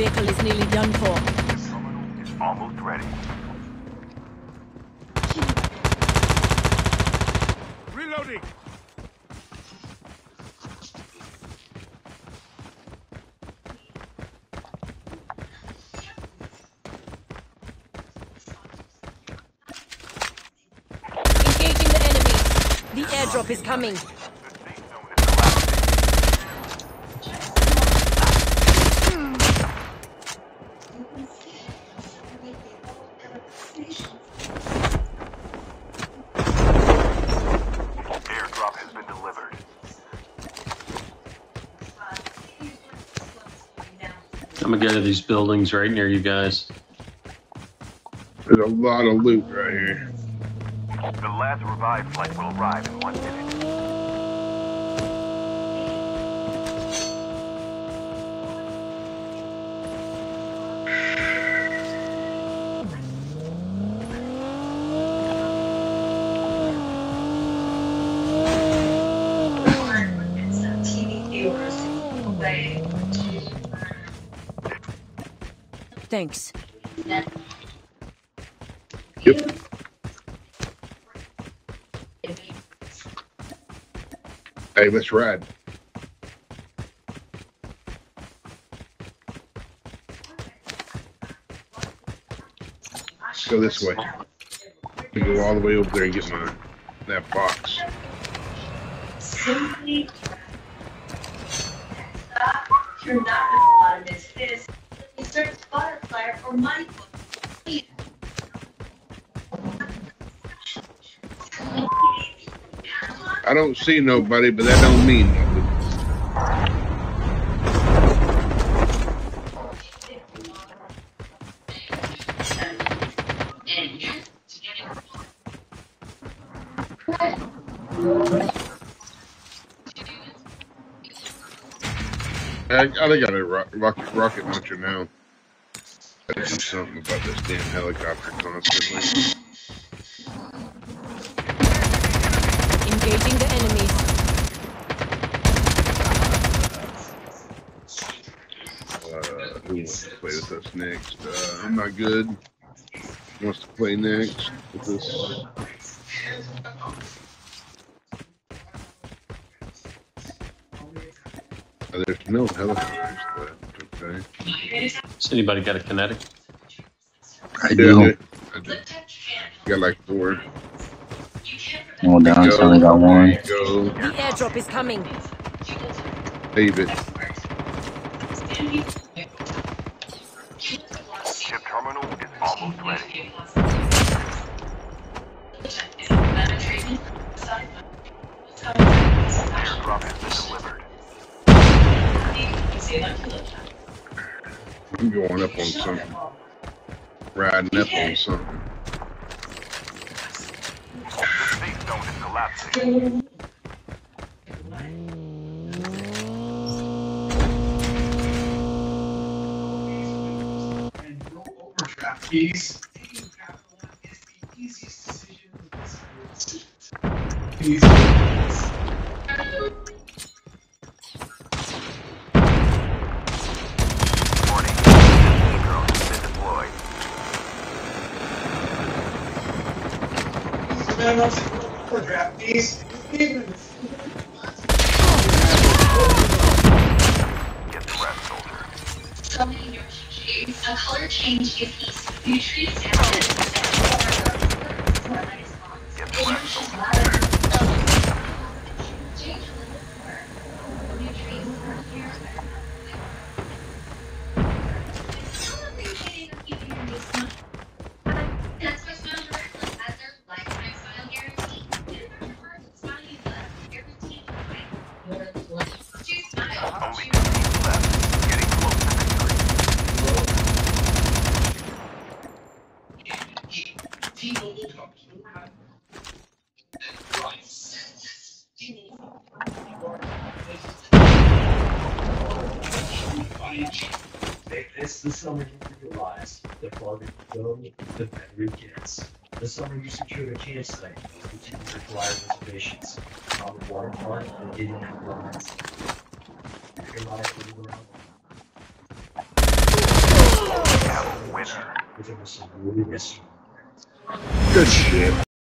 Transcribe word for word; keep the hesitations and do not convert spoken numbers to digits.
vehicle is nearly done for. It's almost ready. Reloading. Engaging the enemy. The airdrop is coming. Airdrop has been delivered. I'm gonna go to these buildings right near you guys. There's a lot of loot right here. The last revived flight will arrive in one minute. Thanks. Yep. Hey, let's ride. Let's go this way. We go all the way over there and get my that box. Simply stop. You're not gonna want to miss this. Search butterfly or money. I don't see nobody, but that don't mean nothing. I, I got a ro rocket, rocket launcher now. I gotta do something about this damn helicopter constantly. Engaging the enemies. Uh, who wants to play with us next? Uh, I'm not good. Who wants to play next with this? Uh, there's no helicopters left, okay. Has anybody got a kinetic? I do. Yeah, I do. Got like four. Oh, down, so I got one. Go. The airdrop is coming. Save it. Ship terminal is almost ready. Airdrop has been delivered. I'm going up on something. Riding up on something. The safe zone is collapsing. Keys. Keys. Warning. Drone has been deployed. Man, I'm for draft keys. Get the rest, soldier. Summoning your shades. A color change is east. You treat it. Get the rest, soldier. Only two teams left. Getting close to Make this the summer you realize the farther you go, the better it gets. The summer you secure a campsite, which you require reservations. On the waterfront and getting that romance. Your life will be around. Winner. With a most rewarding restaurant. Good shit.